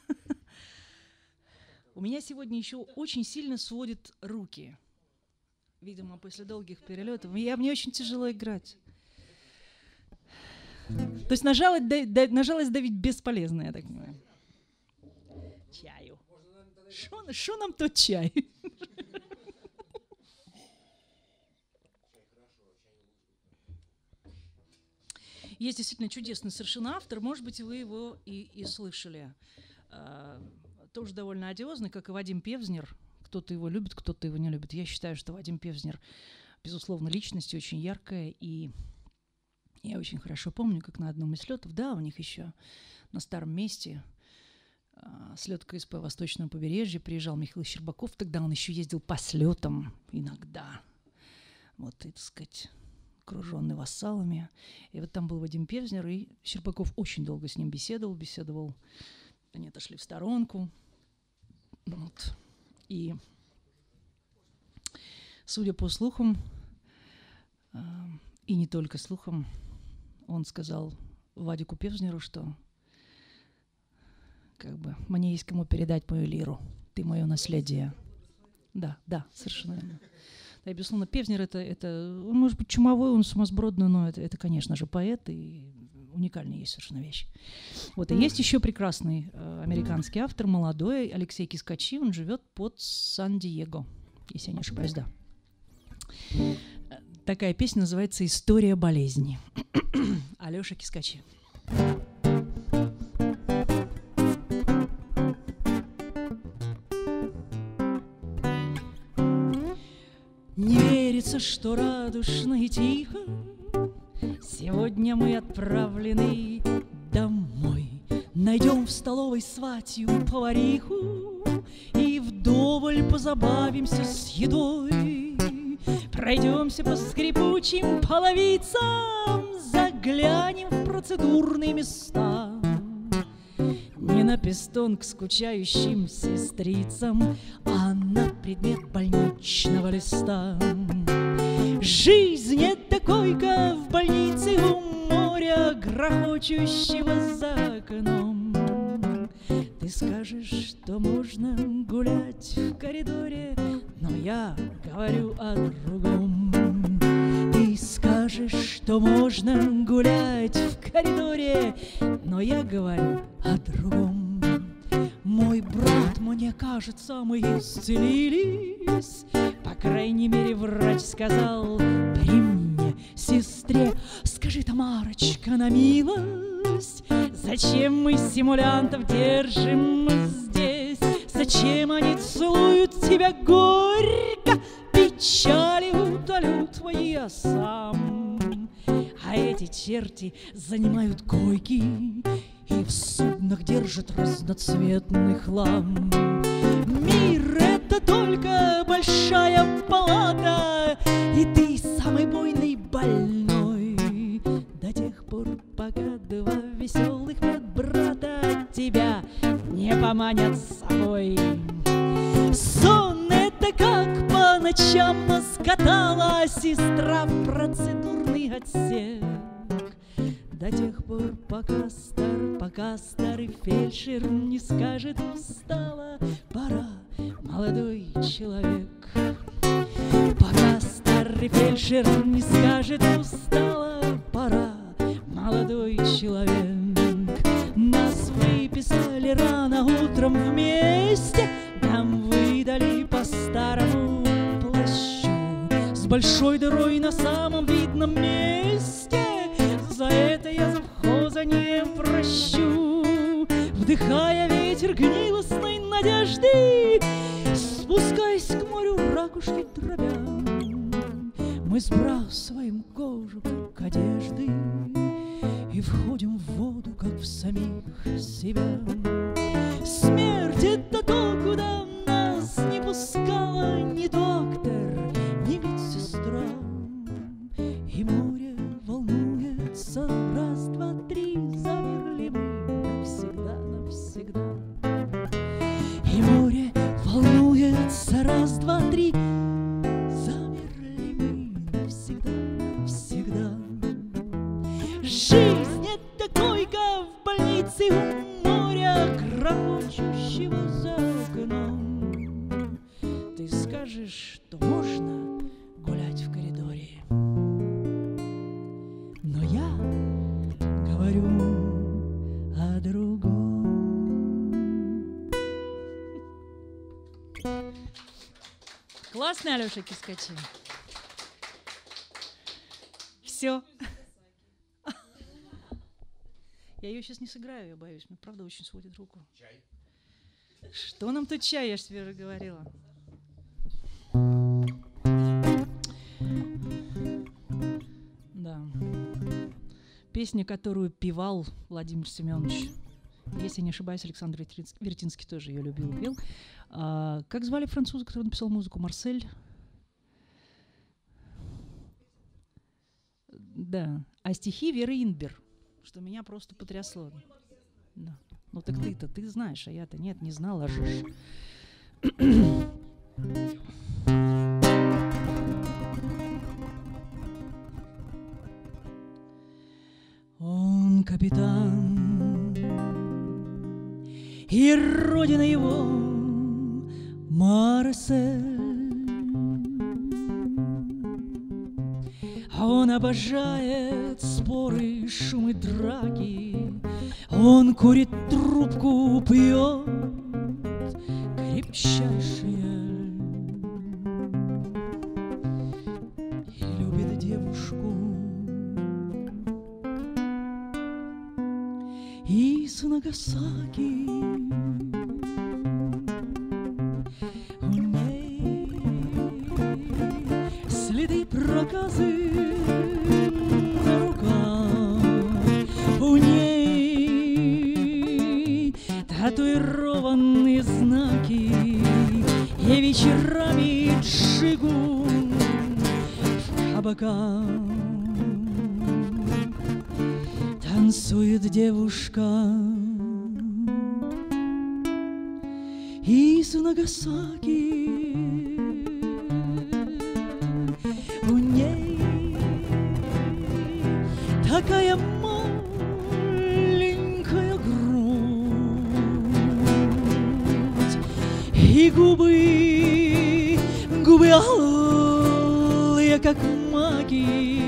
[SPEAKER 2] У меня сегодня еще очень сильно сводят руки. Видимо, после долгих перелетов. Мне очень тяжело играть. То есть на жалость давить бесполезно, я так понимаю. Чаю. Шо нам тот чай? Есть действительно чудесный совершенно автор. Может быть, вы его и слышали. Тоже довольно одиозный, как и Вадим Певзнер. Кто-то его любит, кто-то его не любит. Я считаю, что Вадим Певзнер, безусловно, личность очень яркая и Я очень хорошо помню, как на одном из слетов, да, у них еще на старом месте, слет КСП Восточного побережья, приезжал Михаил Щербаков, тогда он еще ездил по слетам иногда, вот, и, так сказать, окруженный вассалами. И вот там был Вадим Певзнер, и Щербаков очень долго с ним беседовал, они отошли в сторонку, вот, и, судя по слухам, и не только слухам, он сказал Вадику Певзнеру, что как бы мне есть кому передать мою лиру, ты мое наследие. Да, совершенно верно. Да, и, безусловно, Певзнер это, он может быть чумовой, он сумасбродный, но это, конечно же, поэт, и уникальная есть совершенно вещь. Вот, и есть еще прекрасный американский автор, молодой, Алексей Кискачи, он живет под Сан-Диего, если я не ошибаюсь, да. Такая песня называется «История болезни». Алёша Кискачи. Не верится, что радушно и тихо сегодня мы отправлены домой. Найдем в столовой сватью повариху и вдоволь позабавимся с едой. Пройдемся по скрипучим половицам, заглянем в процедурные места. Не на пестон к скучающим сестрицам, а на предмет больничного листа. Жизнь — это койка в больнице у моря, грохочущего за окном. Ты скажешь, что можно гулять в коридоре, но я говорю о другом. Ты скажешь, что можно гулять в коридоре, но я говорю о другом. Мой брат, мне кажется, мы исцелились. По крайней мере, врач сказал при мне, сестре: скажи, Тамарочка, на милость, зачем мы симулянтов держим здесь? Зачем они целуют тебя горько? Печали утолю твои, я сам. А эти черти занимают койки и в суднах держат разноцветный хлам. Мир — это только большая палата, и ты самый буйный больной. До тех пор, пока два веселых медбрата тебя не поманят с собой. Сон — это как по ночам нас катала сестра в процедурный отсек. До тех пор, пока старый фельдшер не скажет: устала, пора, молодой человек. Пока старый фельдшер не скажет: устала, пора, молодой человек. Нас выписали рано утром вместе, нам выдали по старому плащу с большой дырой на самом видном месте. За это я завхоза не прощу. Вдыхая ветер гнилостной надежды, спускаясь к морю ракушки дробя, мы сбрасываем кожу, как одежды, и входим в воду, как в самих себя. Смерть — это то, куда нас не пускала ни доктор, ни медсестра. И море волнуется, раз, два, три, замерли мы навсегда, навсегда. И море волнуется, раз, два, три, замерли мы навсегда, навсегда. Жизнь — это койка в больнице у моря, грохочущего за окном. Ты скажешь, что можно гулять в коридоре, но я говорю о другом. Классный Алёша Кискачи. Все. Я ее сейчас не сыграю, я боюсь. Мне правда очень сводит руку. Чай. Что нам тут чай, я же тебе уже говорила. Да. песня, которую певал Владимир Семенович. Если не ошибаюсь, Александр Вертинский тоже ее любил и пел. Как звали француза, который написал музыку? Марсель? Да. А стихи Веры Инбер, что меня просто потрясло. Да. Ну так ты знаешь, а я-то нет, не знала же. Он капитан, и родина его Марсель. Он обожает споры, шумы, драки. Он курит трубку, пьет крепчайшие и любит девушку из Нагасаки. У ней следы, проказы на руках, у ней татуированные знаки, и вечерами джигу в кабаках танцует девушка из Нагасаки. У ней такая маленькая грудь и губы алые, как маки.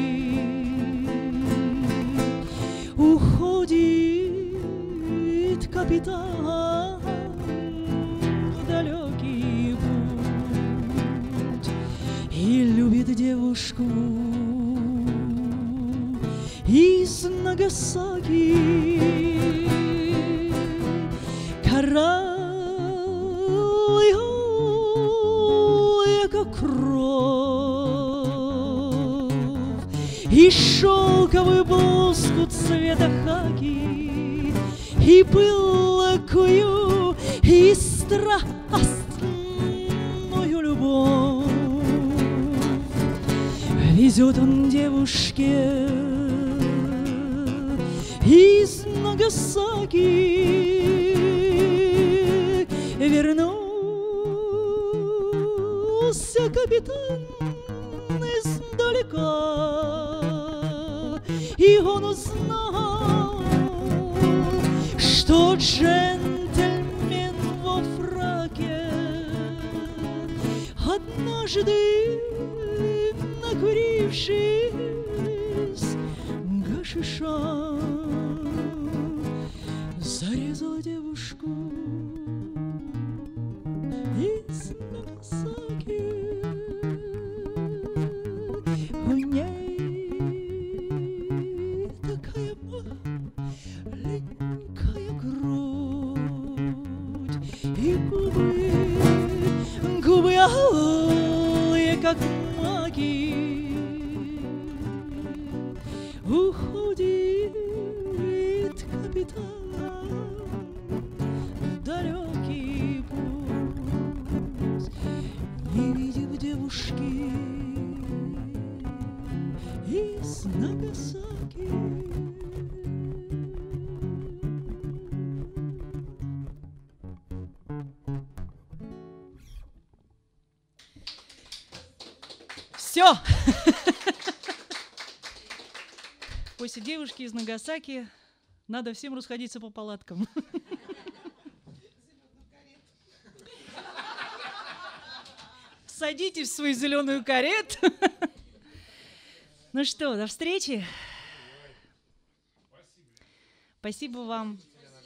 [SPEAKER 2] Уходит капитан в далекий путь и любит девушку из Нагасаки. Коралловая, как кровь, и шелковый блузку цвета хаки, и пылкую, и страстную любовь везет он девушке из Нагасаки. Вернулся капитан издалека, и он узнал, что джентльмен во фраке однажды, накурившись гашиша, зарезал девушку из Нагасаки. У ней такая маленькая грудь и губы алые, как маки. Уходит капитан в далекий путь, не видев девушки из Нагасаки. Все. После девушки из Нагасаки надо всем расходиться по палаткам. Садитесь в свою зеленую карету. Ну что, до встречи. Спасибо вам.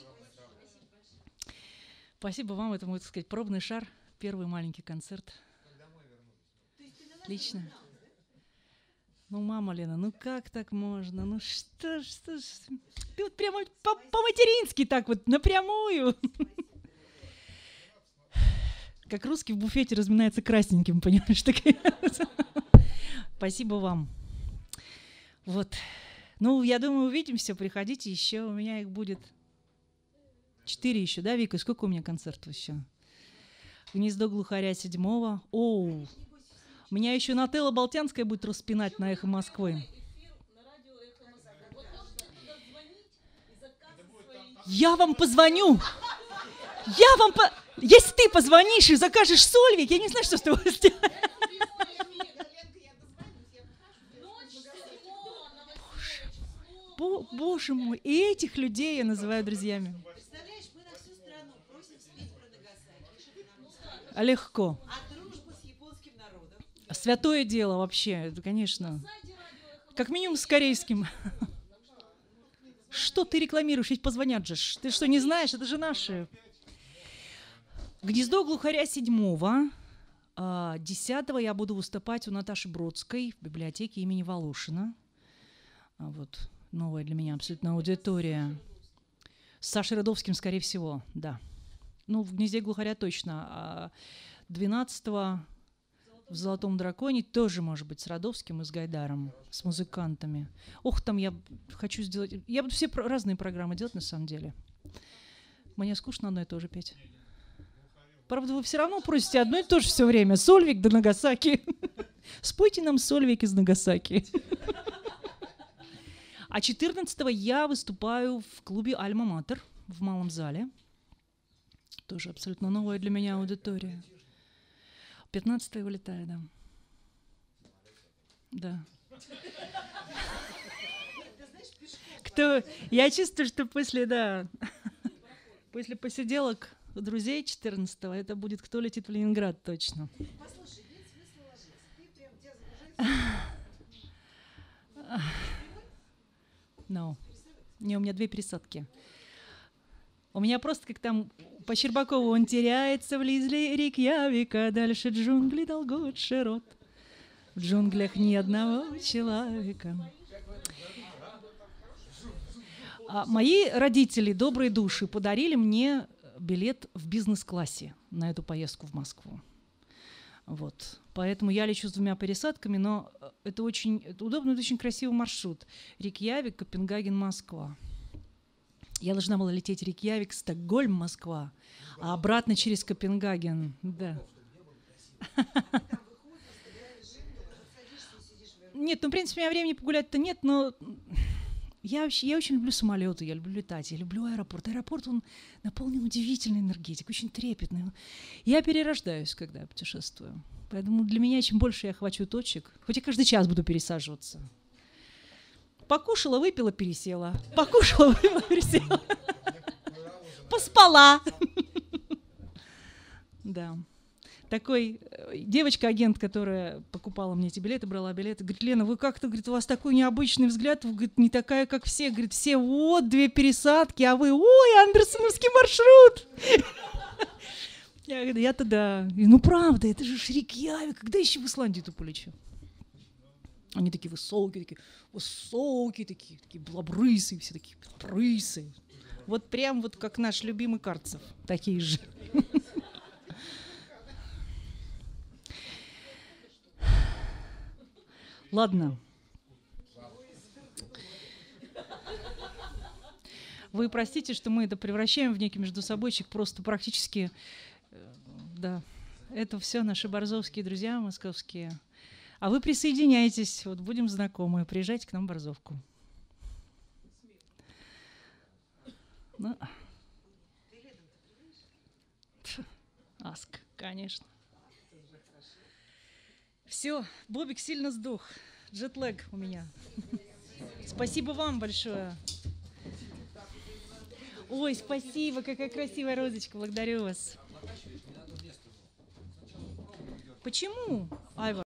[SPEAKER 2] Спасибо вам. Это мой, так сказать, пробный шар. Первый маленький концерт. Отлично. Ну, мама Лена, ну как так можно? Ну что? Ты вот прямо по-матерински так вот, напрямую. Как русский в буфете разминается красненьким, понимаешь? Спасибо вам. Вот. Ну, я думаю, увидимся, приходите еще. У меня их будет 4 еще, да, Вика? Сколько у меня концертов еще? «Гнездо глухаря» 7-го. Оу! У меня еще Нателла Болтянская будет распинать на «Эхо Москвы». Я вам позвоню! Если ты позвонишь и закажешь Сольвик, я не знаю, что с тобой сделать. Боже мой, и этих людей я называю друзьями.
[SPEAKER 3] Представляешь, мы на всю страну просим спеть про Нагасаки.
[SPEAKER 2] Легко.
[SPEAKER 3] А дружба с японским народом?
[SPEAKER 2] Святое дело вообще, это, конечно. Как минимум с корейским. Что ты рекламируешь? Ведь позвонят же. Ты что, не знаешь? Это же наши. «Гнездо глухаря» 7-го. 10-го я буду выступать у Наташи Бродской в библиотеке имени Волошина. Вот. Новая для меня абсолютно аудитория. С Сашей Радовским, скорее всего, да. Ну, в «Гнезде глухаря» точно. А 12-го в «Золотом драконе» тоже, может быть, с Радовским и с Гайдаром, с музыкантами. Ох, там я хочу сделать... Я буду все разные программы делать, на самом деле. Мне скучно одно и то же петь. Правда, вы все равно просите одно и то же все время. Сольвик до Нагасаки. Спойте нам Сольвик из Нагасаки. А 14-го я выступаю в клубе «Альма-Матер» в Малом зале. Тоже абсолютно новая для меня аудитория. 15-го я вылетаю, да. Да. Я чувствую, что после посиделок у друзей 14-го это будет «Кто летит в Ленинград» точно.
[SPEAKER 3] Послушай, нет смысла ложиться. Ты прям тебя загружаешь.
[SPEAKER 2] No. Не, у меня 2 пересадки. У меня просто как там по Щербакову: он теряется в Рейкьявика, дальше джунгли долгот широт. В джунглях ни одного человека. Мои родители, добрые души, подарили мне билет в бизнес-классе на эту поездку в Москву. Вот. Поэтому я лечу с 2 пересадками, но это удобно, это очень красивый маршрут. Рейкьявик, Копенгаген, Москва. Я должна была лететь Рейкьявик, Стокгольм, Москва, а обратно через Копенгаген. Да. Нет, ну, в принципе, у меня времени погулять-то нет, но я очень люблю самолеты, я люблю летать, я люблю аэропорт. Аэропорт, он наполнен удивительной энергетикой, очень трепетной. Я перерождаюсь, когда я путешествую. Поэтому для меня, чем больше я охвачу точек, хоть я каждый час буду пересаживаться. Покушала, выпила, пересела. Покушала, выпила, пересела. Поспала. Да. Такой девочка-агент, которая покупала мне эти билеты, брала билеты, говорит: Лена, вы как-то, говорит, у вас такой необычный взгляд, вы, говорит, не такая, как все. Говорит, все вот 2 пересадки, а вы, ой, андерсоновский маршрут. Я говорю, я-то да. Ну, правда, это же Рейкьявик, когда еще в Исландию-то полечу? Они такие высокие, такие белобрысые, все такие прысы. Вот прям вот как наш любимый Карцев, такие же. Ладно. Вы простите, что мы это превращаем в некий междусобойчик, просто практически, да, это все наши борзовские друзья московские. А вы присоединяйтесь, вот будем знакомы, приезжайте к нам в Борзовку. Ну. Аск, конечно. Все, Бобик сильно сдох. Джетлэг у меня. Спасибо вам большое. Ой, спасибо, какая красивая розочка. Благодарю вас. Почему, Айва?